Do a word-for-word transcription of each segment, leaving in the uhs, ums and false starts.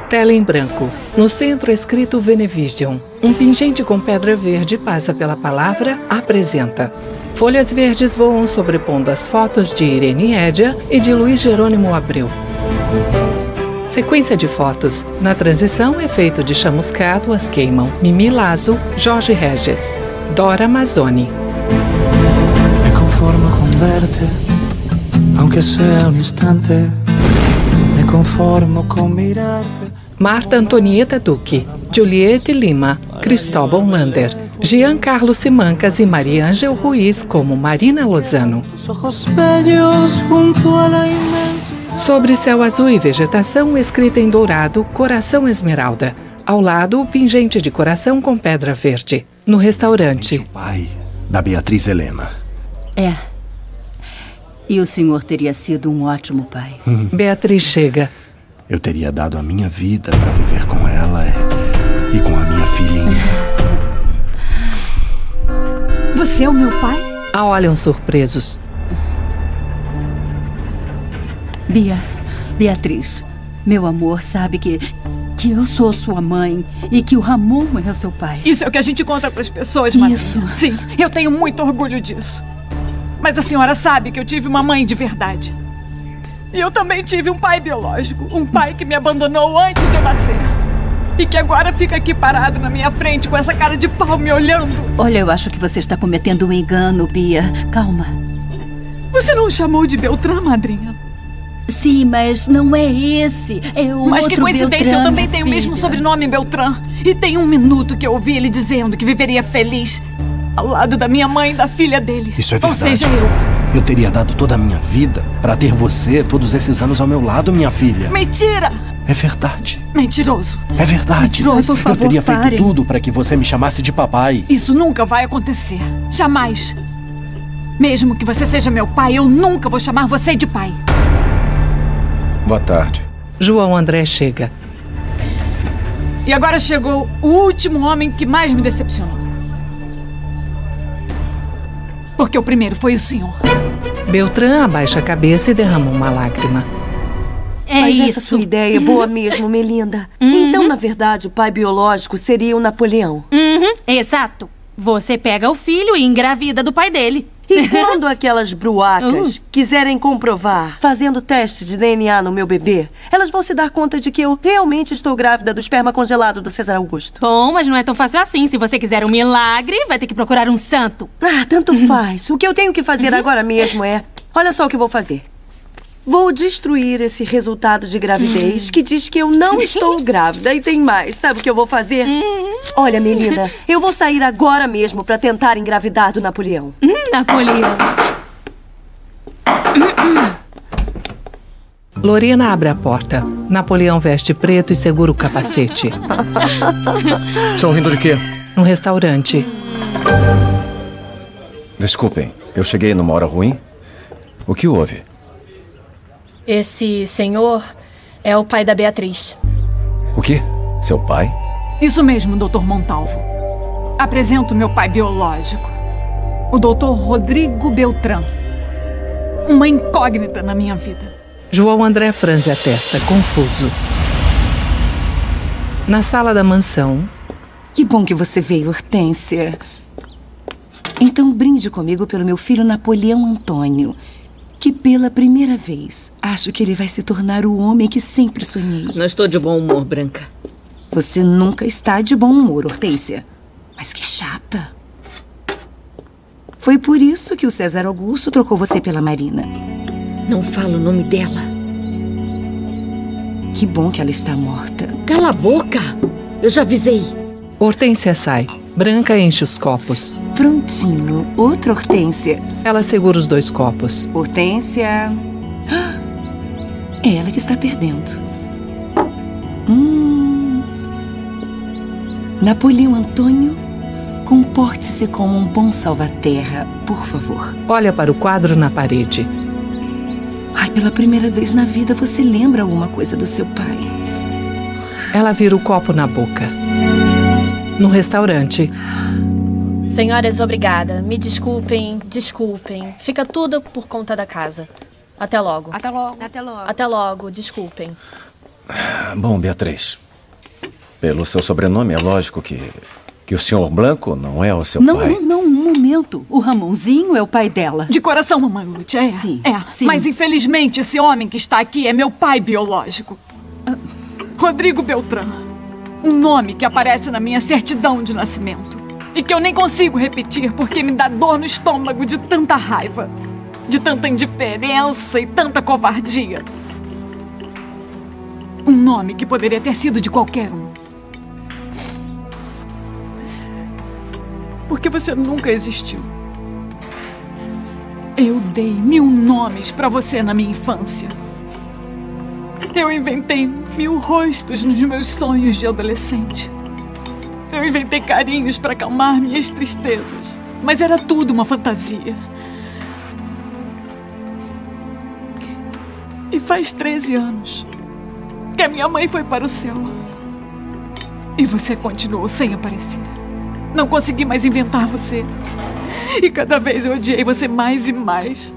Tela em branco. No centro escrito Venevision. Um pingente com pedra verde passa pela palavra Apresenta. Folhas verdes voam sobrepondo as fotos de Irene Édia e de Luiz Jerônimo Abreu. Sequência de fotos. Na transição, efeito de chamuscado as queimam. Mimi Lazo, Jorge Regis. Dora Mazzoni. Me conformo con verte, aunque sea un instante. Me conformo con mirarte. Marta Antonieta Duque, Juliette Lima, Cristóbal Lander, Giancarlo Simancas e Maria Ângel Ruiz como Marina Lozano. Sobre céu azul e vegetação escrita em dourado, coração esmeralda. Ao lado, o pingente de coração com pedra verde. No restaurante. O pai da Beatriz Helena. É. E o senhor teria sido um ótimo pai. Beatriz chega. Eu teria dado a minha vida para viver com ela e com a minha filhinha. Você é o meu pai? A olham surpresos. Bia, Beatriz, meu amor, sabe que, que eu sou sua mãe e que o Ramon é seu pai. Isso é o que a gente conta para as pessoas, Maria. Isso. Sim, eu tenho muito orgulho disso. Mas a senhora sabe que eu tive uma mãe de verdade. E eu também tive um pai biológico. Um pai que me abandonou antes de eu nascer. E que agora fica aqui parado na minha frente com essa cara de pau me olhando. Olha, eu acho que você está cometendo um engano, Bia. Calma. Você não o chamou de Beltrán, madrinha? Sim, mas não é esse. É o Mas outro que coincidência, Beltrán, eu também minha tenho o mesmo filha. sobrenome, Beltrán. E tem um minuto que eu ouvi ele dizendo que viveria feliz ao lado da minha mãe e da filha dele. Isso é verdade. Ou seja, eu. Eu teria dado toda a minha vida para ter você todos esses anos ao meu lado, minha filha. Mentira! É verdade. Mentiroso. É verdade. Mentiroso, por favor, Eu teria feito parem. tudo para que você me chamasse de papai. Isso nunca vai acontecer. Jamais. Mesmo que você seja meu pai, eu nunca vou chamar você de pai. Boa tarde. João André chega. E agora chegou o último homem que mais me decepcionou. Porque o primeiro foi o senhor. Beltrán abaixa a cabeça e derrama uma lágrima. É Mas isso. Essa sua ideia é boa mesmo, Melinda. Uhum. Então, na verdade, o pai biológico seria o Napoleão. Uhum, exato. Você pega o filho e engravida do pai dele. E quando aquelas bruacas uh. quiserem comprovar, fazendo teste de D N A no meu bebê, elas vão se dar conta de que eu realmente estou grávida do esperma congelado do César Augusto. Bom, mas não é tão fácil assim. Se você quiser um milagre, vai ter que procurar um santo. Ah, tanto faz. O que eu tenho que fazer uhum. agora mesmo é... Olha só o que eu vou fazer. Vou destruir esse resultado de gravidez que diz que eu não estou grávida. E tem mais. Sabe o que eu vou fazer? Olha, Melinda, eu vou sair agora mesmo para tentar engravidar do Napoleão. Napoleão. Lorena abre a porta. Napoleão veste preto e segura o capacete. Estão rindo de quê? No restaurante. Desculpem, eu cheguei numa hora ruim? O que houve? Esse senhor é o pai da Beatriz. O quê? Seu pai? Isso mesmo, doutor Montalvo. Apresento meu pai biológico, o doutor Rodrigo Beltrán. Uma incógnita na minha vida. João André franze a testa, confuso. Na sala da mansão... Que bom que você veio, Hortência. Então brinde comigo pelo meu filho Napoleão Antônio, que pela primeira vez acho que ele vai se tornar o homem que sempre sonhei. Não estou de bom humor, Branca. Você nunca está de bom humor, Hortência. Mas que chata. Foi por isso que o César Augusto trocou você pela Marina. Não fala o nome dela. Que bom que ela está morta. Cala a boca! Eu já avisei. Hortência sai. Branca enche os copos. Prontinho. Outra Hortência. Ela segura os dois copos. Hortência. É ela que está perdendo. Hum. Napoleão Antônio, comporte-se como um bom salvaterra, por favor. Olha para o quadro na parede. Ai, pela primeira vez na vida você lembra alguma coisa do seu pai. Ela vira o copo na boca. No restaurante. Senhoras, obrigada. Me desculpem, desculpem. Fica tudo por conta da casa. Até logo. Até logo. Até logo. Até logo, desculpem. Bom, Beatriz, pelo seu sobrenome é lógico que, que o senhor Blanco não é o seu não, pai. Não, não, um momento. O Ramonzinho é o pai dela. De coração, mamãe Lúcia, é. Sim, é. sim. Mas infelizmente esse homem que está aqui é meu pai biológico. Ah. Rodrigo Beltrán. Um nome que aparece na minha certidão de nascimento. E que eu nem consigo repetir porque me dá dor no estômago de tanta raiva. De tanta indiferença e tanta covardia. Um nome que poderia ter sido de qualquer um. Porque você nunca existiu. Eu dei mil nomes pra você na minha infância. Eu inventei mil rostos nos meus sonhos de adolescente. Eu inventei carinhos pra acalmar minhas tristezas. Mas era tudo uma fantasia. E faz treze anos que a minha mãe foi para o céu. E você continuou sem aparecer. Não consegui mais inventar você. E cada vez eu odiei você mais e mais.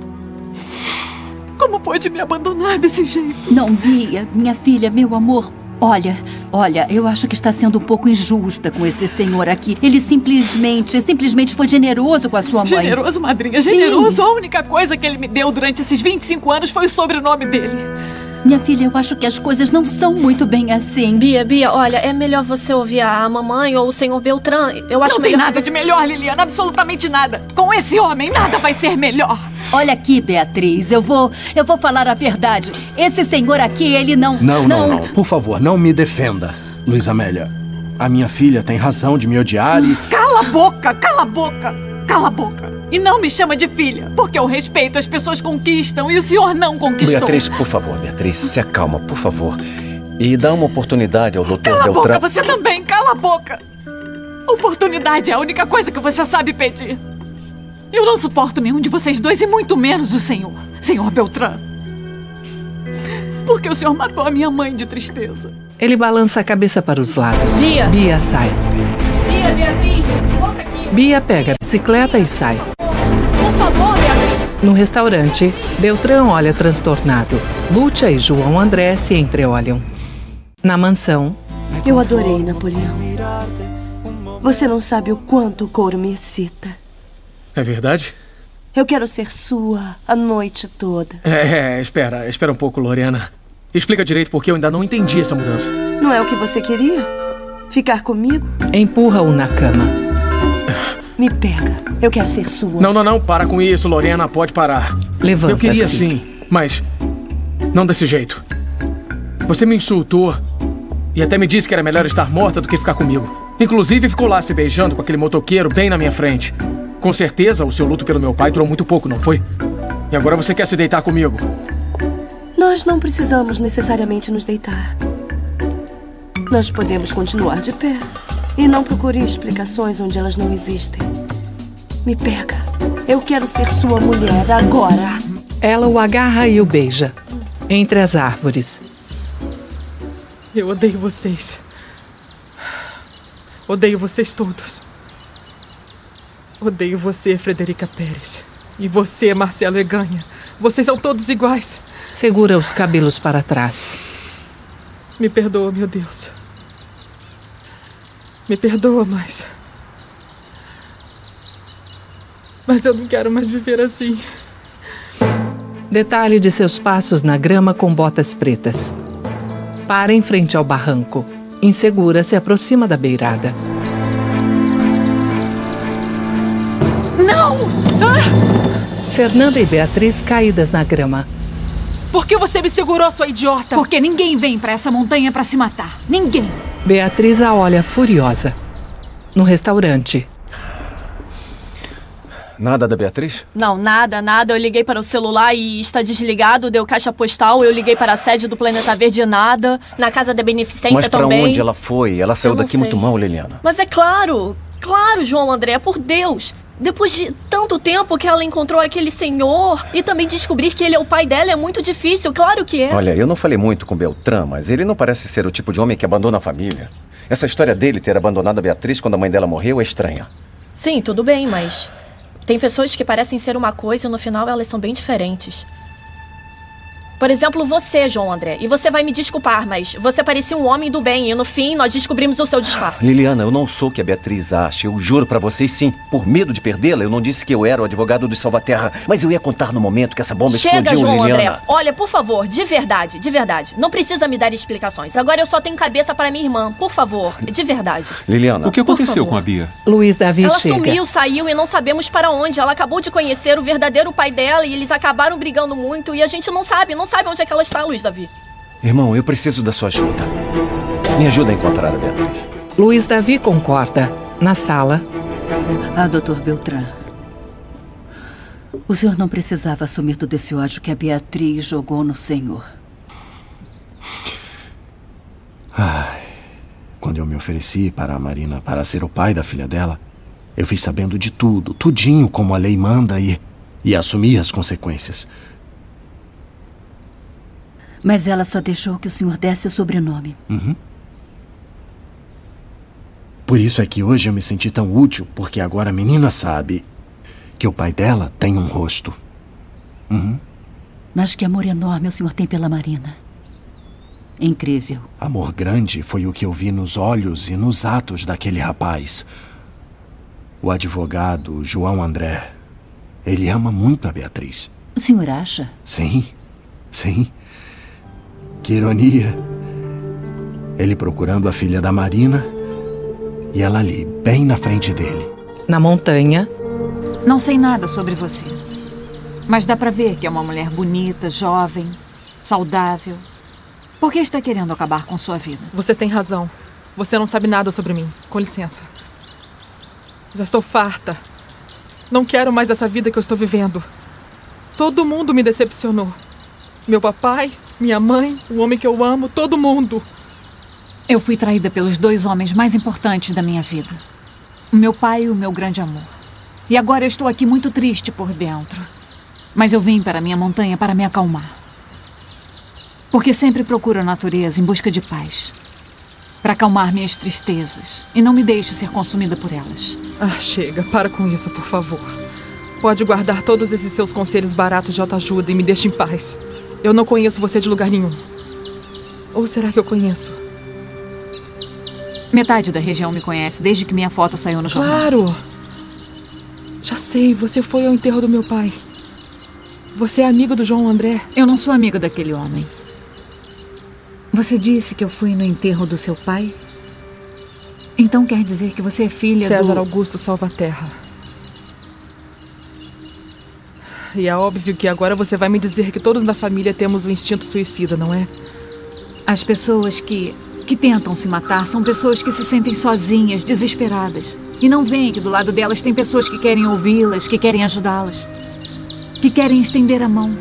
Como pode me abandonar desse jeito? Não, Bia, minha filha, meu amor. Olha, olha, eu acho que está sendo um pouco injusta com esse senhor aqui. Ele simplesmente, simplesmente foi generoso com a sua mãe. Generoso, madrinha, generoso. Sim. A única coisa que ele me deu durante esses vinte e cinco anos foi o sobrenome dele. Minha filha, eu acho que as coisas não são muito bem assim. Bia, Bia, olha, é melhor você ouvir a mamãe ou o senhor Beltrán. Eu acho não tem melhor nada você... de melhor, Liliana, absolutamente nada. Com esse homem, nada vai ser melhor. Olha aqui, Beatriz, eu vou, eu vou falar a verdade. Esse senhor aqui, ele não... Não, não, não, não. Por favor, não me defenda, Luiz Amélia. A minha filha tem razão de me odiar e... Cala a boca, cala a boca, cala a boca. E não me chama de filha, porque eu respeito, as pessoas conquistam e o senhor não conquistou. Beatriz, por favor, Beatriz, se acalma, por favor. E dá uma oportunidade ao doutor Beltrán. Cala a boca, Beltrán. você também, cala a boca. Oportunidade é a única coisa que você sabe pedir. Eu não suporto nenhum de vocês dois e muito menos o senhor, senhor Beltrán. Porque o senhor matou a minha mãe de tristeza. Ele balança a cabeça para os lados. Bia. Bia sai. Bia, Beatriz, volta aqui. Bia pega a bicicleta e sai. Por favor, Beatriz. No restaurante, Beltrán olha transtornado. Lúcia e João André se entreolham. Na mansão... Eu adorei, Napoleão. Você não sabe o quanto o couro me excita. É verdade? Eu quero ser sua a noite toda. É, é, espera, espera um pouco, Loriana. Explica direito porque eu ainda não entendi essa mudança. Não é o que você queria? Ficar comigo? Empurra-o na cama. Me pega. Eu quero ser sua. Não, não, não. Para com isso, Loriana. Pode parar. Levanta-se. Eu queria sim, mas não desse jeito. Você me insultou e até me disse que era melhor estar morta do que ficar comigo. Inclusive ficou lá se beijando com aquele motoqueiro bem na minha frente. Com certeza o seu luto pelo meu pai durou muito pouco, não foi? E agora você quer se deitar comigo? Nós não precisamos necessariamente nos deitar. Nós podemos continuar de pé. E não procure explicações onde elas não existem. Me pega. Eu quero ser sua mulher agora. Ela o agarra e o beija. Entre as árvores. Eu odeio vocês. Odeio vocês todos. Odeio você, Frederica Pérez. E você, Marcelo Eganha. Vocês são todos iguais. Segura os cabelos para trás. Me perdoa, meu Deus. Me perdoa, mas... Mas eu não quero mais viver assim. Detalhe de seus passos na grama com botas pretas. Para em frente ao barranco. Insegura, se aproxima da beirada. Não! Ah! Fernanda e Beatriz caídas na grama. Por que você me segurou, sua idiota? Porque ninguém vem pra essa montanha pra se matar. Ninguém. Beatriz a olha furiosa. No restaurante. Nada da Beatriz? Não, nada, nada. Eu liguei para o celular e está desligado. Deu caixa postal. Eu liguei para a sede do Planeta Verde, nada. Na casa da Beneficência Mas pra também. onde ela foi? Ela saiu daqui sei. muito mal, Liliana. Mas é claro, claro, João André, por Deus. Depois de tanto tempo que ela encontrou aquele senhor e também descobrir que ele é o pai dela é muito difícil, claro que é. Olha, eu não falei muito com Beltrán, mas ele não parece ser o tipo de homem que abandona a família. Essa história dele ter abandonado a Beatriz quando a mãe dela morreu é estranha. Sim, tudo bem, mas tem pessoas que parecem ser uma coisa e no final elas são bem diferentes. Por exemplo, você, João André. E você vai me desculpar, mas você parecia um homem do bem. E no fim, nós descobrimos o seu disfarce. Liliana, eu não sou o que a Beatriz acha. Eu juro pra vocês, sim. Por medo de perdê-la, eu não disse que eu era o advogado do Salvaterra. Mas eu ia contar no momento que essa bomba Chega, explodiu, João Liliana. André. Olha, por favor, de verdade, de verdade. Não precisa me dar explicações. Agora eu só tenho cabeça para minha irmã. Por favor, de verdade. Liliana. O que aconteceu com a Bia? Luiz Davi Ela chega. sumiu, saiu e não sabemos para onde. Ela acabou de conhecer o verdadeiro pai dela e eles acabaram brigando muito. E a gente não sabe, não sabe onde é que ela está, Luiz Davi. Irmão, eu preciso da sua ajuda. Me ajuda a encontrar a Beatriz. Luiz Davi concorda. Na sala. Ah, doutor Beltrán. O senhor não precisava assumir todo esse ódio que a Beatriz jogou no senhor. Ai, quando eu me ofereci para a Marina para ser o pai da filha dela, eu fiz sabendo de tudo, tudinho como a lei manda e, e assumi as consequências. Mas ela só deixou que o senhor desse o sobrenome. Uhum. Por isso é que hoje eu me senti tão útil, porque agora a menina sabe que o pai dela tem um rosto. Uhum. Mas que amor enorme o senhor tem pela Marina. Incrível. Amor grande foi o que eu vi nos olhos e nos atos daquele rapaz. O advogado João André. Ele ama muito a Beatriz. O senhor acha? Sim, sim. Que ironia. Ele procurando a filha da Marina e ela ali, bem na frente dele. Na montanha. Não sei nada sobre você. Mas dá pra ver que é uma mulher bonita, jovem, saudável. Por que está querendo acabar com sua vida? Você tem razão. Você não sabe nada sobre mim. Com licença. Já estou farta. Não quero mais essa vida que eu estou vivendo. Todo mundo me decepcionou. Meu papai, minha mãe, o homem que eu amo, todo mundo. Eu fui traída pelos dois homens mais importantes da minha vida. O meu pai e o meu grande amor. E agora eu estou aqui muito triste por dentro. Mas eu vim para a minha montanha para me acalmar. Porque sempre procuro a natureza em busca de paz. Para acalmar minhas tristezas. E não me deixo ser consumida por elas. Ah, chega. Para com isso, por favor. Pode guardar todos esses seus conselhos baratos de autoajuda e me deixe em paz. Eu não conheço você de lugar nenhum. Ou será que eu conheço? Metade da região me conhece desde que minha foto saiu no jornal. Claro! Já sei, você foi ao enterro do meu pai. Você é amigo do João André? Eu não sou amiga daquele homem. Você disse que eu fui no enterro do seu pai? Então quer dizer que você é filha César do... César Augusto Salvaterra. E é óbvio que agora você vai me dizer que todos na família temos um instinto suicida, não é? As pessoas que, que tentam se matar são pessoas que se sentem sozinhas, desesperadas. E não veem que do lado delas tem pessoas que querem ouvi-las, que querem ajudá-las. Que querem estender a mão.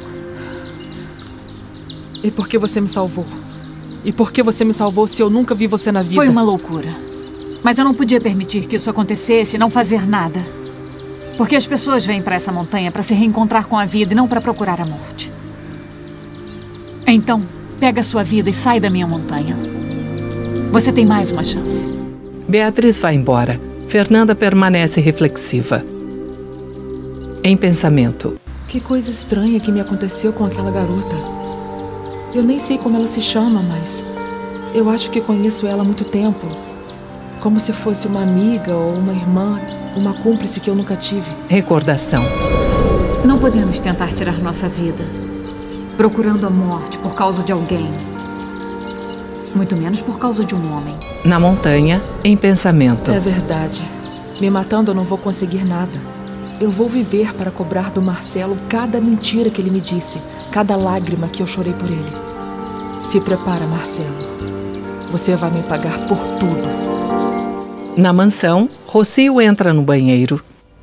E por que você me salvou? E por que você me salvou se eu nunca vi você na vida? Foi uma loucura. Mas eu não podia permitir que isso acontecesse e não fazer nada. Porque as pessoas vêm para essa montanha para se reencontrar com a vida e não para procurar a morte. Então, pega a sua vida e sai da minha montanha. Você tem mais uma chance. Beatriz vai embora. Fernanda permanece reflexiva. Em pensamento. Que coisa estranha que me aconteceu com aquela garota. Eu nem sei como ela se chama, mas eu acho que conheço ela há muito tempo. Como se fosse uma amiga ou uma irmã, uma cúmplice que eu nunca tive. Recordação. Não podemos tentar tirar nossa vida procurando a morte por causa de alguém. Muito menos por causa de um homem. Na montanha, em pensamento. É verdade. Me matando eu não vou conseguir nada. Eu vou viver para cobrar do Marcelo cada mentira que ele me disse, cada lágrima que eu chorei por ele. Se prepara, Marcelo. Você vai me pagar por tudo. Na mansão, Rocio entra no banheiro.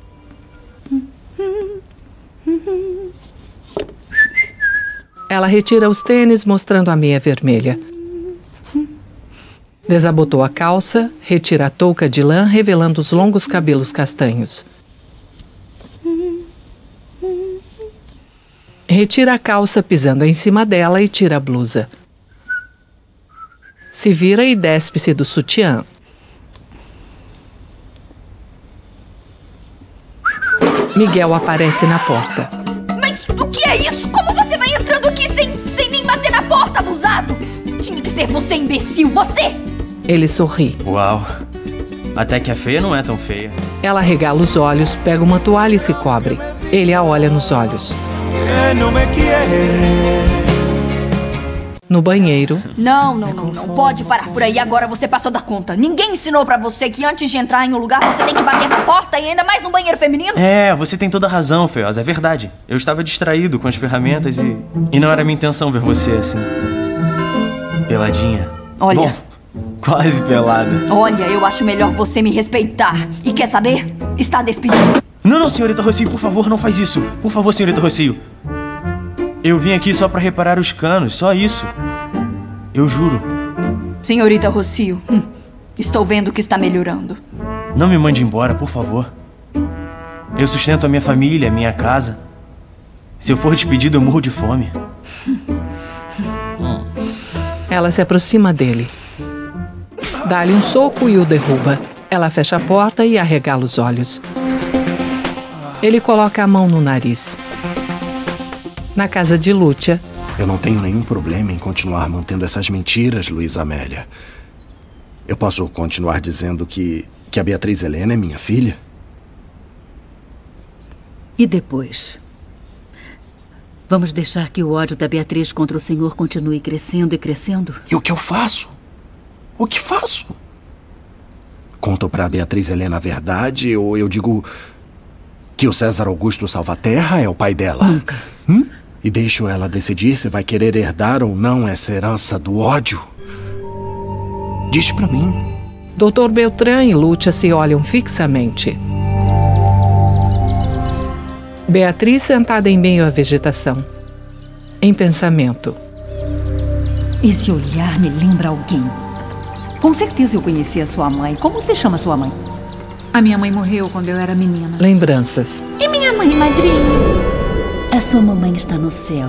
Ela retira os tênis, mostrando a meia vermelha. Desabotou a calça, retira a touca de lã, revelando os longos cabelos castanhos. Retira a calça, pisando em cima dela, e tira a blusa. Se vira e despe-se do sutiã. Miguel aparece na porta. Mas o que é isso? Como você vai entrando aqui sem, sem idiota abusado! Tinha que ser você, imbecil, você! Ele sorri. Uau, até que a feia não é tão feia. Ela regala os olhos, pega uma toalha e se cobre. Ele a olha nos olhos. No banheiro. Não, não, não, não. Pode parar por aí. Agora você passou da conta. Ninguém ensinou pra você que antes de entrar em um lugar você tem que bater na porta e ainda mais no banheiro feminino? É, você tem toda a razão, Feiosa. É verdade. Eu estava distraído com as ferramentas e... E não era minha intenção ver você assim. Peladinha. Olha... Bom, quase pelada. Olha, eu acho melhor você me respeitar. E quer saber? Está despedido. Não, não, senhorita Rocio, por favor, não faz isso. Por favor, senhorita Rocio. Eu vim aqui só pra reparar os canos, só isso. Eu juro. Senhorita Rocio, hum, estou vendo que está melhorando. Não me mande embora, por favor. Eu sustento a minha família, a minha casa. Se eu for despedido, eu morro de fome. Ela se aproxima dele. Dá-lhe um soco e o derruba. Ela fecha a porta e arregala os olhos. Ele coloca a mão no nariz. Na casa de Lúcia. Eu não tenho nenhum problema em continuar mantendo essas mentiras, Luísa Amélia. Eu posso continuar dizendo que, que a Beatriz Helena é minha filha? E depois? Vamos deixar que o ódio da Beatriz contra o senhor continue crescendo e crescendo? E o que eu faço? O que faço? Conto pra Beatriz Helena a verdade ou eu digo que o César Augusto Salvaterra é o pai dela? Nunca. Hum? E deixo ela decidir se vai querer herdar ou não essa herança do ódio? Diz pra mim. doutor Beltrán e Lúcia se olham fixamente. Beatriz sentada em meio à vegetação. Em pensamento. Esse olhar me lembra alguém. Com certeza eu conheci a sua mãe. Como se chama sua mãe? A minha mãe morreu quando eu era menina. Lembranças. E minha mãe, madrinha? A sua mamãe está no céu.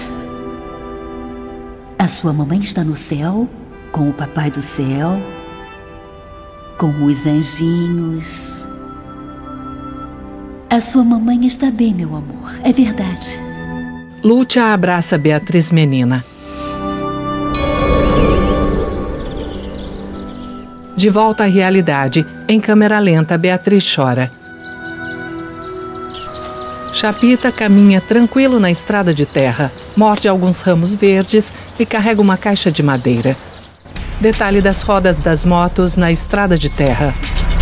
A sua mamãe está no céu, com o papai do céu, com os anjinhos. A sua mamãe está bem, meu amor. É verdade. Lúcia abraça Beatriz menina. De volta à realidade, em câmera lenta, Beatriz chora. Chapita caminha tranquilo na estrada de terra, morde alguns ramos verdes e carrega uma caixa de madeira. Detalhe das rodas das motos na estrada de terra.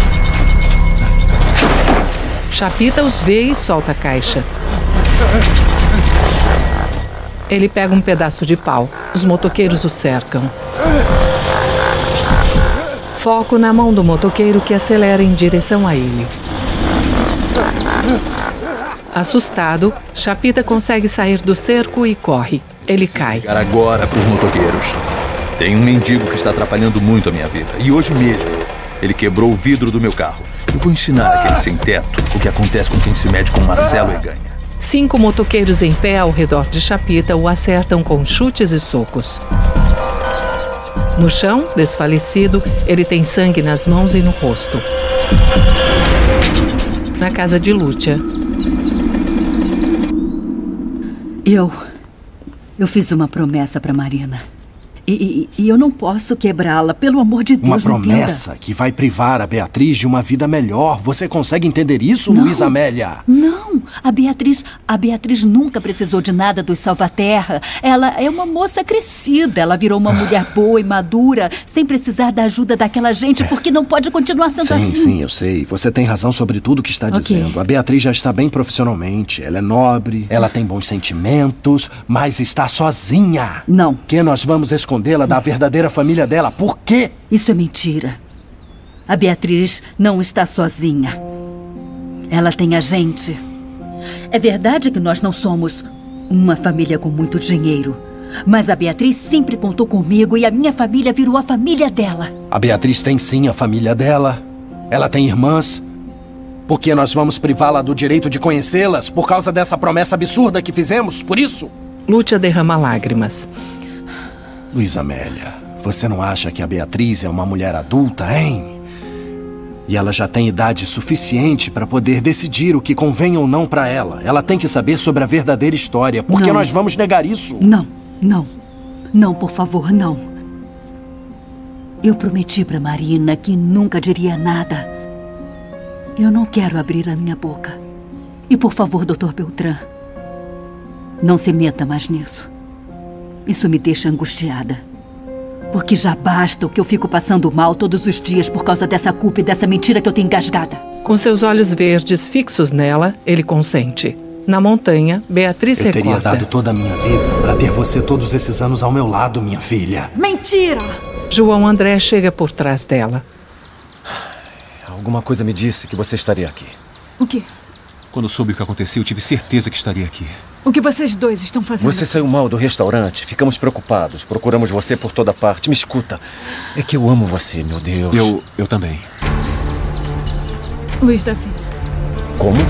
Chapita os vê e solta a caixa. Ele pega um pedaço de pau. Os motoqueiros o cercam. Foco na mão do motoqueiro que acelera em direção a ele. Assustado, Chapita consegue sair do cerco e corre. Ele cai. Ligar agora para os motoqueiros. Tem um mendigo que está atrapalhando muito a minha vida. E hoje mesmo, ele quebrou o vidro do meu carro. Eu vou ensinar aquele sem-teto o que acontece com quem se mede com Marcelo e ganha. Cinco motoqueiros em pé ao redor de Chapita o acertam com chutes e socos. No chão, desfalecido, ele tem sangue nas mãos e no rosto. Na casa de Lúcia. Eu... Eu fiz uma promessa para Marina. E, e, e eu não posso quebrá-la, pelo amor de Deus. Uma promessa que vai privar a Beatriz de uma vida melhor. Você consegue entender isso, não, Luísa Amélia? Não, a Beatriz, a Beatriz nunca precisou de nada dos Salvaterra. Ela é uma moça crescida. Ela virou uma mulher boa e madura, sem precisar da ajuda daquela gente, porque não pode continuar sendo sim, assim. Sim, sim, eu sei. Você tem razão sobre tudo que está okay. dizendo. A Beatriz já está bem profissionalmente. Ela é nobre, ela tem bons sentimentos, mas está sozinha. Não. Que nós vamos esconder ela da verdadeira família dela. Por quê? Isso é mentira. A Beatriz não está sozinha. Ela tem a gente. É verdade que nós não somos uma família com muito dinheiro. Mas a Beatriz sempre contou comigo e a minha família virou a família dela. A Beatriz tem sim a família dela. Ela tem irmãs. Por que nós vamos privá-la do direito de conhecê-las por causa dessa promessa absurda que fizemos? Por isso? Lúcia derrama lágrimas. Luísa Amélia, você não acha que a Beatriz é uma mulher adulta, hein? E ela já tem idade suficiente para poder decidir o que convém ou não para ela. Ela tem que saber sobre a verdadeira história. Por que nós vamos negar isso? Não, não. Não, por favor, não. Eu prometi para Marina que nunca diria nada. Eu não quero abrir a minha boca. E, por favor, doutor Beltrán, não se meta mais nisso. Isso me deixa angustiada. Porque já basta o que eu fico passando mal todos os dias por causa dessa culpa e dessa mentira que eu tenho engasgada. Com seus olhos verdes fixos nela, ele consente. Na montanha, Beatriz recorda. Eu teria recorda. dado toda a minha vida para ter você todos esses anos ao meu lado, minha filha. Mentira! João André chega por trás dela. Alguma coisa me disse que você estaria aqui. O quê? Quando soube o que aconteceu, eu tive certeza que estaria aqui. O que vocês dois estão fazendo? Você saiu mal do restaurante. Ficamos preocupados. Procuramos você por toda parte. Me escuta. É que eu amo você, meu Deus. Eu, eu também. Luiz Davi. Como?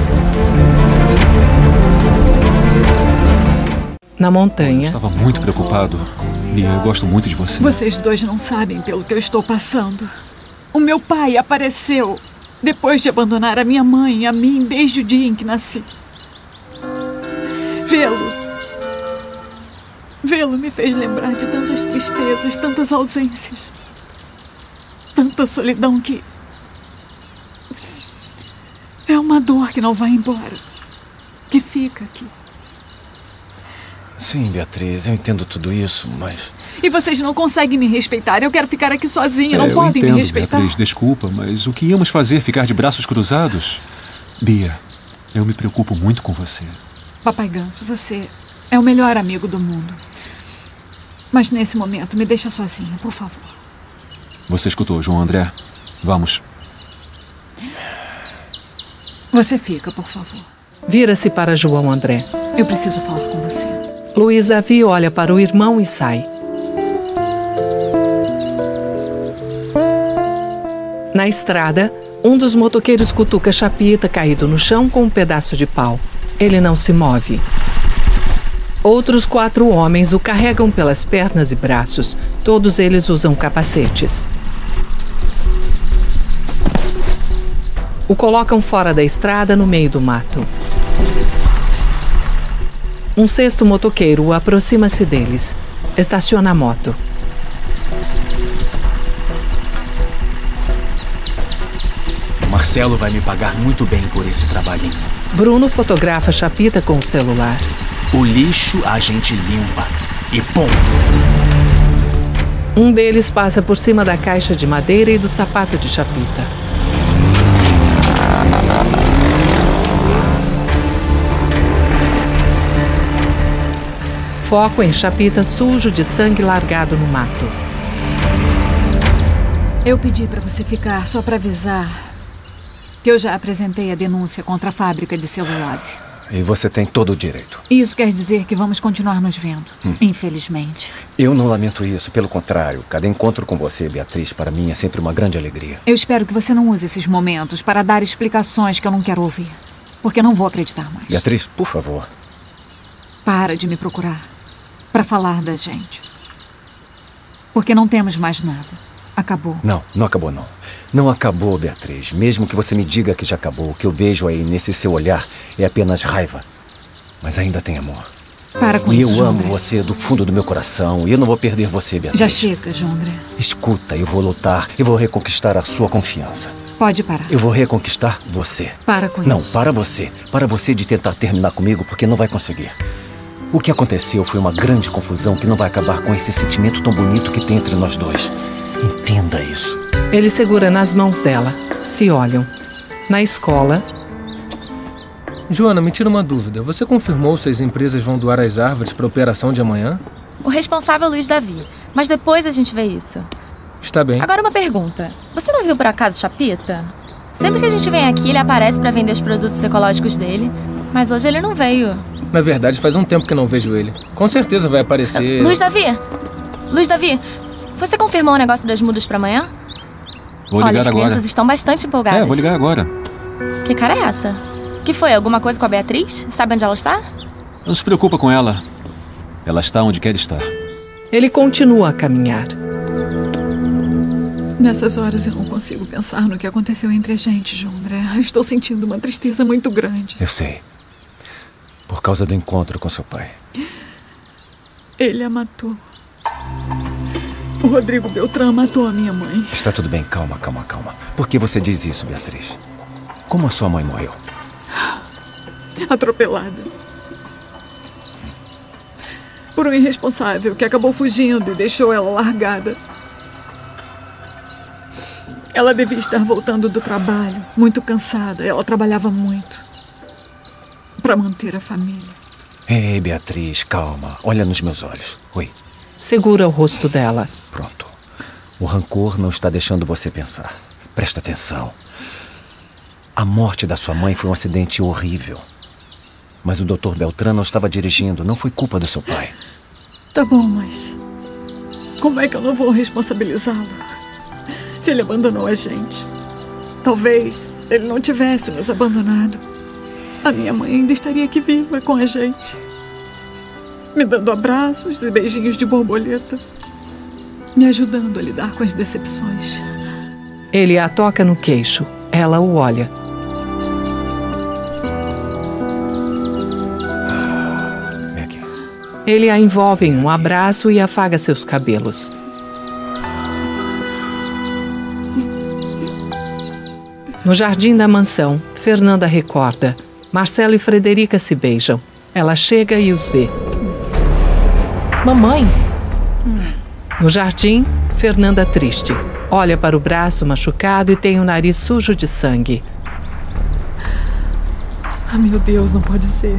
Na montanha. Eu estava muito preocupado. Lia, eu gosto muito de você. Vocês dois não sabem pelo que eu estou passando. O meu pai apareceu depois de abandonar a minha mãe e a mim desde o dia em que nasci. Vê-lo. Vê-lo me fez lembrar de tantas tristezas, tantas ausências. Tanta solidão que... é uma dor que não vai embora. Que fica aqui. Sim, Beatriz, eu entendo tudo isso, mas... E vocês não conseguem me respeitar. Eu quero ficar aqui sozinha. É, não podem entendo, me respeitar. Beatriz, desculpa, mas o que íamos fazer? Ficar de braços cruzados? Bia, eu me preocupo muito com você. Papai Ganso, você é o melhor amigo do mundo. Mas nesse momento, me deixa sozinha, por favor. Você escutou, João André? Vamos. Você fica, por favor. Vira-se para João André. Eu preciso falar com você. Luiz Davi olha para o irmão e sai. Na estrada, um dos motoqueiros cutuca Chapita caído no chão com um pedaço de pau. Ele não se move. Outros quatro homens o carregam pelas pernas e braços. Todos eles usam capacetes. O colocam fora da estrada no meio do mato. Um sexto motoqueiro aproxima-se deles. Estaciona a moto. Marcelo vai me pagar muito bem por esse trabalhinho. Bruno fotografa Chapita com o celular. O lixo a gente limpa. E pum! Um deles passa por cima da caixa de madeira e do sapato de Chapita. Foco em Chapita sujo de sangue largado no mato. Eu pedi para você ficar só para avisar que eu já apresentei a denúncia contra a fábrica de celulose. E você tem todo o direito. Isso quer dizer que vamos continuar nos vendo, hum. infelizmente. Eu não lamento isso, pelo contrário. Cada encontro com você, Beatriz, para mim é sempre uma grande alegria. Eu espero que você não use esses momentos para dar explicações que eu não quero ouvir. Porque eu não vou acreditar mais. Beatriz, por favor. Para de me procurar para falar da gente. Porque não temos mais nada. Acabou. Não, não acabou não. Não acabou, Beatriz. Mesmo que você me diga que já acabou, o que eu vejo aí nesse seu olhar é apenas raiva. Mas ainda tem amor. Para com e isso, eu João amo André. você do fundo do meu coração. E eu não vou perder você, Beatriz. Já chega, João André. Escuta, eu vou lutar e vou reconquistar a sua confiança. Pode parar. Eu vou reconquistar você. Para com não, isso. Não, para você. Para você de tentar terminar comigo, porque não vai conseguir. O que aconteceu foi uma grande confusão que não vai acabar com esse sentimento tão bonito que tem entre nós dois. Entenda isso. Ele segura nas mãos dela. Se olham. Na escola... Joana, me tira uma dúvida. Você confirmou se as empresas vão doar as árvores para a operação de amanhã? O responsável é o Luiz Davi. Mas depois a gente vê isso. Está bem. Agora uma pergunta. Você não viu por acaso Chapita? Sempre que a gente vem aqui, ele aparece para vender os produtos ecológicos dele. Mas hoje ele não veio. Na verdade, faz um tempo que não vejo ele. Com certeza vai aparecer... Luiz Davi! Luiz Davi, você confirmou o negócio das mudas para amanhã? Vou ligar Olha, as agora. crianças estão bastante empolgadas. É, vou ligar agora. Que cara é essa? Que foi? Alguma coisa com a Beatriz? Sabe onde ela está? Não se preocupa com ela. Ela está onde quer estar. Ele continua a caminhar. Nessas horas eu não consigo pensar no que aconteceu entre a gente, João André. Eu estou sentindo uma tristeza muito grande. Eu sei. Por causa do encontro com seu pai. Ele a matou. Rodrigo Beltrán matou a minha mãe. Está tudo bem, calma, calma, calma. Por que você diz isso, Beatriz? Como a sua mãe morreu? Atropelada. Por um irresponsável que acabou fugindo e deixou ela largada. Ela devia estar voltando do trabalho, muito cansada. Ela trabalhava muito para manter a família. Ei, Beatriz, calma. Olha nos meus olhos. Oi. Segura o rosto dela. Pronto. O rancor não está deixando você pensar. Presta atenção. A morte da sua mãe foi um acidente horrível. Mas o doutor Beltrán não estava dirigindo. Não foi culpa do seu pai. Tá bom, mas como é que eu não vou responsabilizá-lo se ele abandonou a gente? Talvez se ele não tivesse nos abandonado, a minha mãe ainda estaria aqui viva com a gente, me dando abraços e beijinhos de borboleta, me ajudando a lidar com as decepções. Ele a toca no queixo. Ela o olha. Ele a envolve em um abraço e afaga seus cabelos. No jardim da mansão, Fernanda recorda. Marcelo e Frederica se beijam. Ela chega e os vê. Mamãe? No jardim, Fernanda triste. Olha para o braço machucado e tem o nariz sujo de sangue. Ah, meu Deus, não pode ser.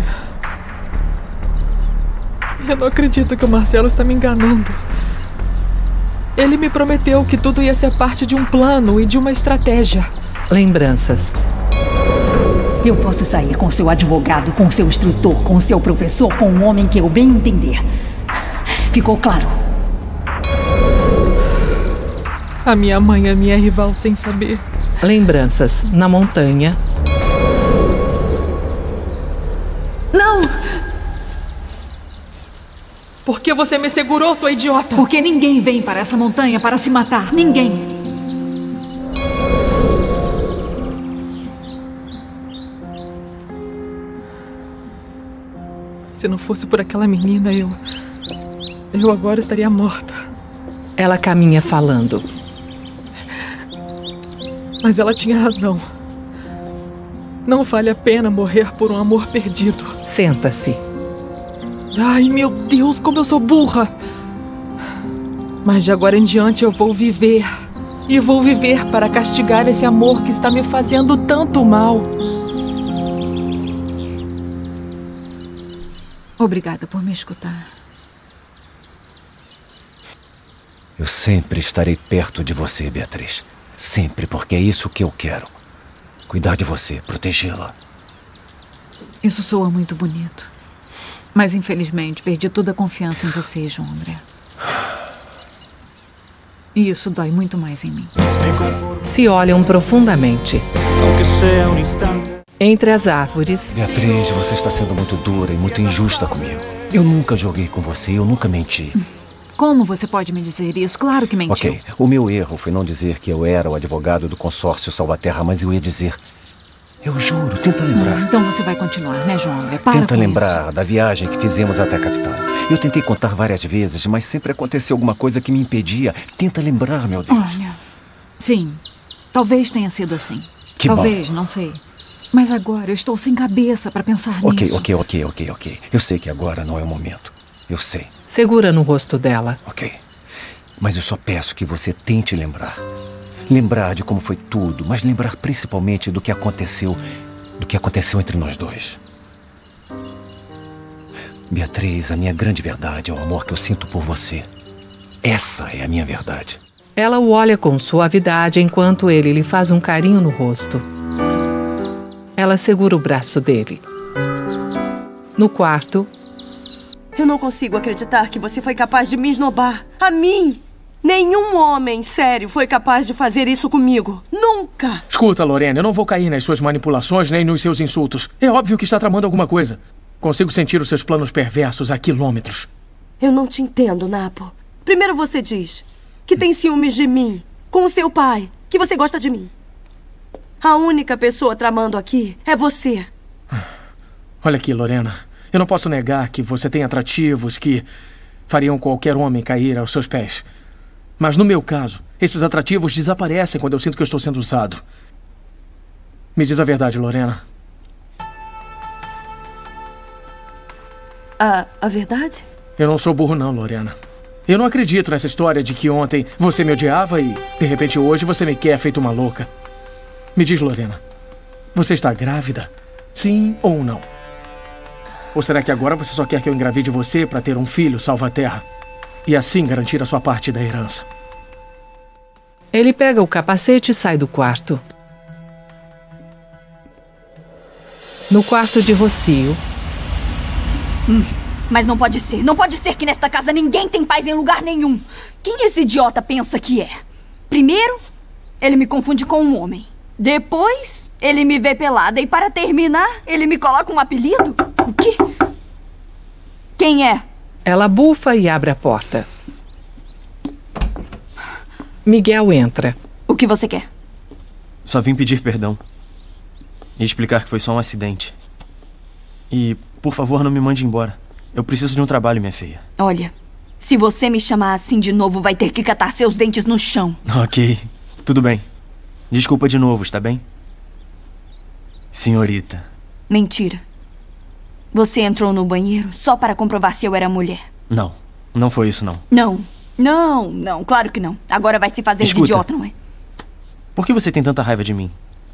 Eu não acredito que o Marcelo está me enganando. Ele me prometeu que tudo ia ser parte de um plano e de uma estratégia. Lembranças. Eu posso sair com seu advogado, com seu instrutor, com seu professor, com um homem que eu bem entender. Ficou claro? A minha mãe é minha rival sem saber. Lembranças. Na montanha. Não! Por que você me segurou, sua idiota? Porque ninguém vem para essa montanha para se matar. Ninguém. Se não fosse por aquela menina, eu... Eu agora estaria morta. Ela caminha falando. Mas ela tinha razão. Não vale a pena morrer por um amor perdido. Senta-se. Ai, meu Deus, como eu sou burra! Mas de agora em diante eu vou viver. E vou viver para castigar esse amor que está me fazendo tanto mal. Obrigada por me escutar. Eu sempre estarei perto de você, Beatriz. Sempre, porque é isso que eu quero. Cuidar de você, protegê-la. Isso soa muito bonito. Mas, infelizmente, perdi toda a confiança em você, João André. E isso dói muito mais em mim. Se olham profundamente. Entre as árvores... Beatriz, você está sendo muito dura e muito injusta comigo. Eu nunca joguei com você, eu nunca menti. Como você pode me dizer isso? Claro que mentiu. Ok, o meu erro foi não dizer que eu era o advogado do consórcio Salvaterra, mas eu ia dizer... Eu juro, tenta lembrar. Hum, então você vai continuar, né, João André? Para Tenta com lembrar isso. da viagem que fizemos até a capital. Eu tentei contar várias vezes, mas sempre aconteceu alguma coisa que me impedia. Tenta lembrar, meu Deus. Olha, sim, talvez tenha sido assim. Que talvez, bom. não sei. Mas agora eu estou sem cabeça para pensar Ok, nisso. ok, ok, ok, ok. Eu sei que agora não é o momento. Eu sei. Segura no rosto dela. Ok. Mas eu só peço que você tente lembrar. Lembrar de como foi tudo, mas lembrar principalmente do que aconteceu, do que aconteceu entre nós dois. Beatriz, a minha grande verdade é o amor que eu sinto por você. Essa é a minha verdade. Ela o olha com suavidade enquanto ele lhe faz um carinho no rosto. Ela segura o braço dele. No quarto... Eu não consigo acreditar que você foi capaz de me esnobar. A mim! Nenhum homem sério foi capaz de fazer isso comigo. Nunca! Escuta, Lorena, eu não vou cair nas suas manipulações nem nos seus insultos. É óbvio que está tramando alguma coisa. Consigo sentir os seus planos perversos a quilômetros. Eu não te entendo, Napo. Primeiro você diz que tem ciúmes de mim, com o seu pai, que você gosta de mim. A única pessoa tramando aqui é você. Olha aqui, Lorena. Eu não posso negar que você tem atrativos que fariam qualquer homem cair aos seus pés. Mas no meu caso, esses atrativos desaparecem quando eu sinto que eu estou sendo usado. Me diz a verdade, Lorena. A, a verdade? Eu não sou burro não, Lorena. Eu não acredito nessa história de que ontem você me odiava e, de repente, hoje você me quer feito uma louca. Me diz, Lorena, você está grávida? Sim ou não? Ou será que agora você só quer que eu engravide você para ter um filho salva-terra e assim garantir a sua parte da herança? Ele pega o capacete e sai do quarto. No quarto de Rocio. Hum, mas não pode ser. Não pode ser que nesta casa ninguém tem paz em lugar nenhum. Quem esse idiota pensa que é? Primeiro, ele me confunde com um homem. Depois, ele me vê pelada. E para terminar, ele me coloca um apelido? O quê? Quem é? Ela bufa e abre a porta. Miguel entra. O que você quer? Só vim pedir perdão. E explicar que foi só um acidente. E, por favor, não me mande embora. Eu preciso de um trabalho, minha filha. Olha, se você me chamar assim de novo, vai ter que catar seus dentes no chão. Ok, tudo bem. Desculpa de novo, está bem? Senhorita. Mentira. Você entrou no banheiro só para comprovar se eu era mulher. Não, não foi isso, não. Não, não, não, claro que não. Agora vai se fazer Escuta, de idiota, não é? Por que você tem tanta raiva de mim?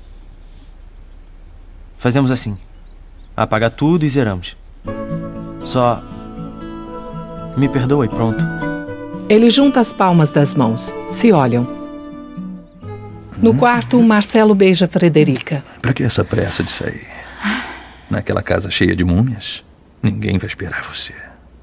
Fazemos assim. Apaga tudo e zeramos. Só... me perdoa e pronto. Ele junta as palmas das mãos. Se olham. No quarto, Marcelo beija Frederica. Pra que essa pressa de sair? Naquela casa cheia de múmias, ninguém vai esperar você.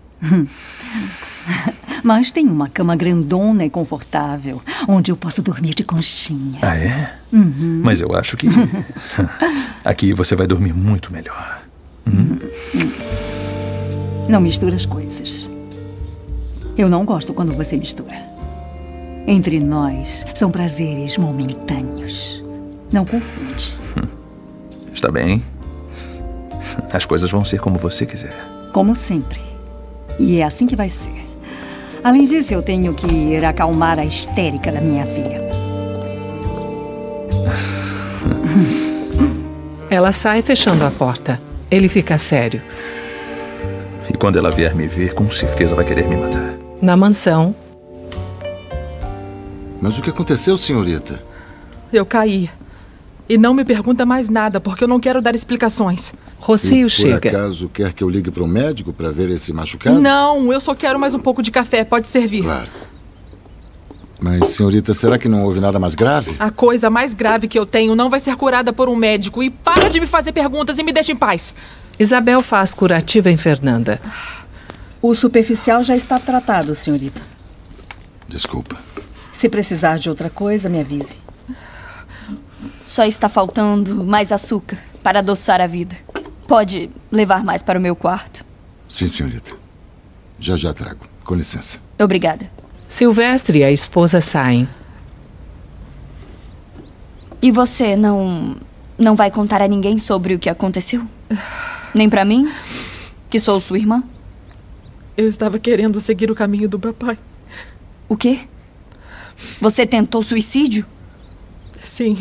Mas tem uma cama grandona e confortável, onde eu posso dormir de conchinha. Ah, é? Uhum. Mas eu acho que aqui você vai dormir muito melhor. Hum? Não mistura as coisas. Eu não gosto quando você mistura. Entre nós, são prazeres momentâneos. Não confunde. Está bem. As coisas vão ser como você quiser. Como sempre. E é assim que vai ser. Além disso, eu tenho que ir acalmar a histérica da minha filha. Ela sai fechando a porta. Ele fica sério. E quando ela vier me ver, com certeza vai querer me matar. Na mansão. Mas o que aconteceu, senhorita? Eu caí. E não me pergunta mais nada, porque eu não quero dar explicações. Rocio chega. Por acaso quer que eu ligue para o médico para ver esse machucado? Não, eu só quero mais um pouco de café. Pode servir. Claro. Mas, senhorita, será que não houve nada mais grave? A coisa mais grave que eu tenho não vai ser curada por um médico. E para de me fazer perguntas e me deixa em paz. Isabel faz curativa em Fernanda. O superficial já está tratado, senhorita. Desculpa. Se precisar de outra coisa, me avise. Só está faltando mais açúcar para adoçar a vida. Pode levar mais para o meu quarto? Sim, senhorita. Já já trago. Com licença. Obrigada. Silvestre e a esposa saem. E você não... não vai contar a ninguém sobre o que aconteceu? Nem para mim, que sou sua irmã? Eu estava querendo seguir o caminho do papai. O quê? Você tentou suicídio? Sim.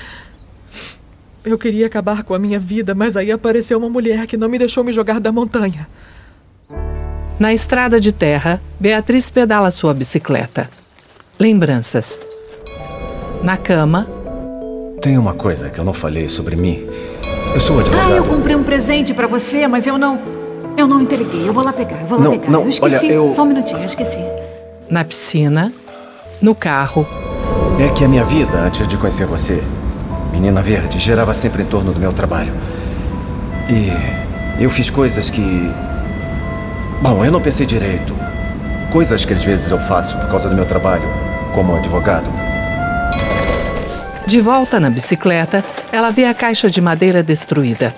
Eu queria acabar com a minha vida, mas aí apareceu uma mulher que não me deixou me jogar da montanha. Na estrada de terra, Beatriz pedala sua bicicleta. Lembranças. Na cama... Tem uma coisa que eu não falei sobre mim. Eu sou advogado. Ah, eu comprei um presente pra você, mas eu não... Eu não entreguei. Eu vou lá pegar, eu vou lá Não, pegar. não, eu esqueci. olha, eu- Só um minutinho, eu esqueci. Na piscina. No carro. É que a minha vida, antes de conhecer você, Menina Verde, girava sempre em torno do meu trabalho. E eu fiz coisas que... Bom, eu não pensei direito. Coisas que às vezes eu faço por causa do meu trabalho, como advogado. De volta na bicicleta, ela vê a caixa de madeira destruída.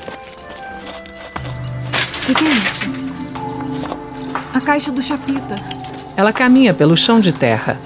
O que é isso? A caixa do Chapita. Ela caminha pelo chão de terra.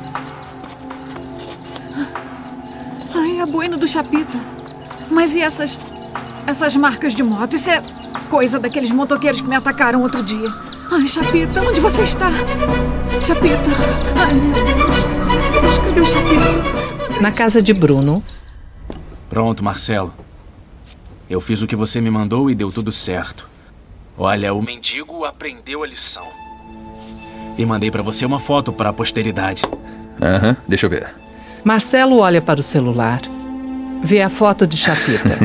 Ai, a boina do Chapita. Mas e essas... essas marcas de moto? Isso é coisa daqueles motoqueiros que me atacaram outro dia. Ai, Chapita, onde você está? Chapita. Ai, meu Deus. Deus, cadê o Chapita? Na casa de Bruno. Pronto, Marcelo. Eu fiz o que você me mandou e deu tudo certo. Olha, o mendigo aprendeu a lição. E mandei pra você uma foto para a posteridade. Aham, uhum, deixa eu ver. Marcelo olha para o celular. Vê a foto de Chapita.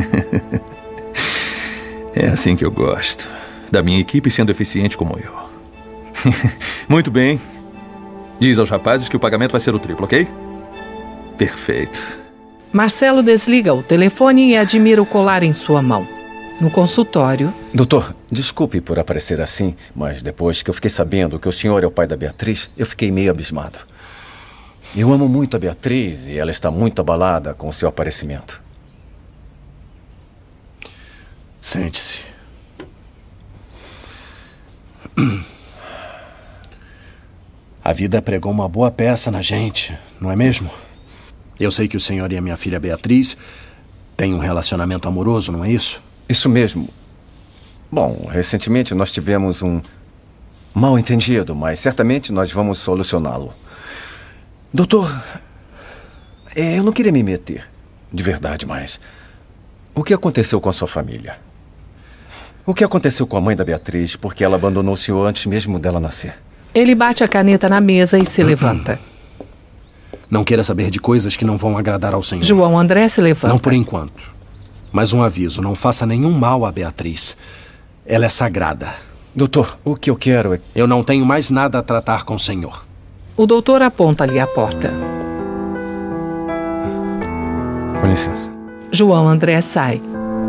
É assim que eu gosto. Da minha equipe sendo eficiente como eu. Muito bem. Diz aos rapazes que o pagamento vai ser o triplo, ok? Perfeito. Marcelo desliga o telefone e admira o colar em sua mão. No consultório... Doutor, desculpe por aparecer assim, mas depois que eu fiquei sabendo que o senhor é o pai da Beatriz, eu fiquei meio abismado. Eu amo muito a Beatriz e ela está muito abalada com o seu aparecimento. Sente-se. A vida pregou uma boa peça na gente, não é mesmo? Eu sei que o senhor e a minha filha Beatriz têm um relacionamento amoroso, não é isso? Isso mesmo. Bom, recentemente nós tivemos um mal entendido, mas certamente nós vamos solucioná-lo. Doutor, é, eu não queria me meter, de verdade, mas o que aconteceu com a sua família? O que aconteceu com a mãe da Beatriz porque ela abandonou o senhor antes mesmo dela nascer? Ele bate a caneta na mesa e se levanta. Não queira saber de coisas que não vão agradar ao senhor. João André se levanta. Não por enquanto. Mas um aviso, não faça nenhum mal à Beatriz. Ela é sagrada. Doutor, o que eu quero é... Eu não tenho mais nada a tratar com o senhor. O doutor aponta-lhe a porta. Com licença. João André sai.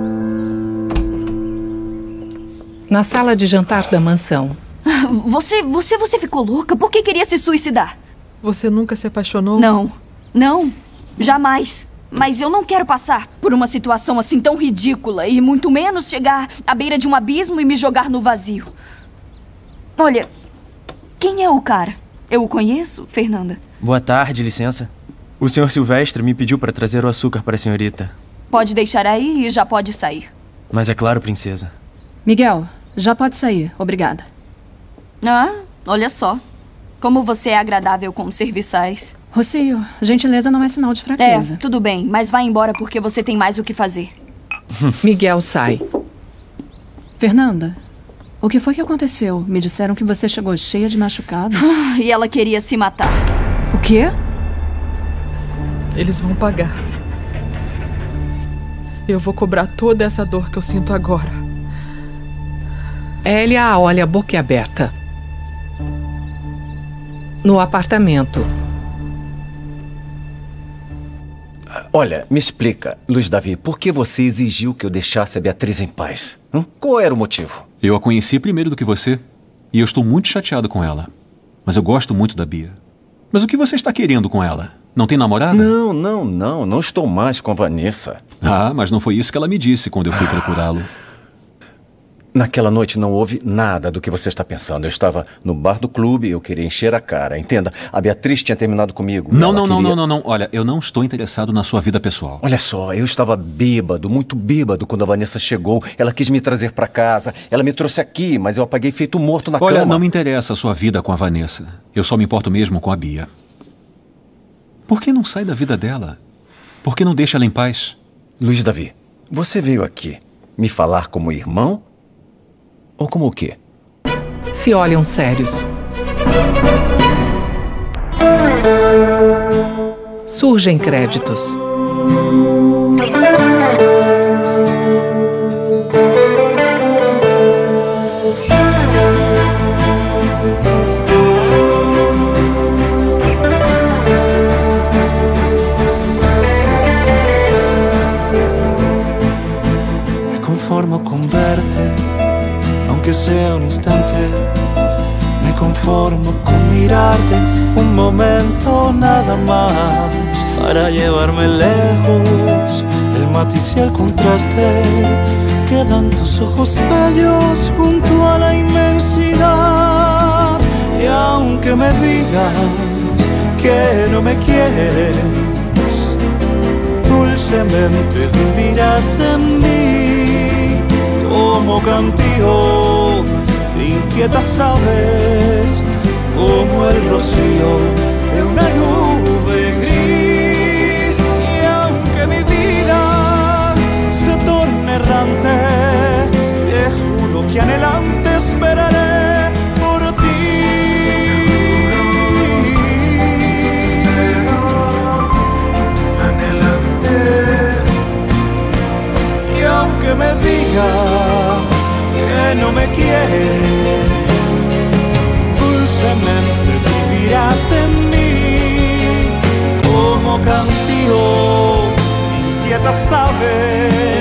Na sala de jantar da mansão. Você, você, você ficou louca? Por que queria se suicidar? Você nunca se apaixonou? Não, não, jamais. Mas eu não quero passar por uma situação assim tão ridícula e muito menos chegar à beira de um abismo e me jogar no vazio. Olha, quem é o cara? Eu o conheço, Fernanda? Boa tarde, licença. O senhor Silvestre me pediu para trazer o açúcar para a senhorita. Pode deixar aí e já pode sair. Mas é claro, princesa. Miguel, já pode sair. Obrigada. Ah, olha só. Como você é agradável com os serviçais. Rocio, gentileza não é sinal de fraqueza. É, tudo bem, mas vá embora porque você tem mais o que fazer. Miguel sai. Fernanda, o que foi que aconteceu? Me disseram que você chegou cheia de machucados. E ela queria se matar. O quê? Eles vão pagar. Eu vou cobrar toda essa dor que eu sinto agora. Hélia a olha boquiaberta. No apartamento. Olha, me explica, Luiz Davi, por que você exigiu que eu deixasse a Beatriz em paz? Hum? Qual era o motivo? Eu a conheci primeiro do que você, e eu estou muito chateado com ela. Mas eu gosto muito da Bia. Mas o que você está querendo com ela? Não tem namorada? Não, não, não. Não estou mais com a Vanessa. Ah, mas não foi isso que ela me disse quando eu fui procurá-lo. Naquela noite não houve nada do que você está pensando. Eu estava no bar do clube e eu queria encher a cara, entenda. A Beatriz tinha terminado comigo. Não, não, queria... não, não, não, não. Olha, eu não estou interessado na sua vida pessoal. Olha só, eu estava bêbado, muito bêbado quando a Vanessa chegou. Ela quis me trazer para casa. Ela me trouxe aqui, mas eu apaguei feito morto na Olha, cama. Olha, não me interessa a sua vida com a Vanessa. Eu só me importo mesmo com a Bia. Por que não sai da vida dela? Por que não deixa ela em paz? Luiz Davi, você veio aqui me falar como irmão? Ou como o quê? Se olham sérios. Surgem créditos. Me conformo con verte, aunque sea un instante. Me conformo con mirarte un momento nada más, para llevarme lejos el matiz y el contraste. Quedan tus ojos bellos junto a la inmensidad. Y aunque me digas que no me quieres, dulcemente vivirás en mí como cantío. Inquietas aves como el rocío de una nube gris. Y aunque mi vida se torne errante, te juro que anhelante esperaré por ti. Y aunque me digas que no me quieres, dulcemente vivirás en mí como cantío, inquietas aves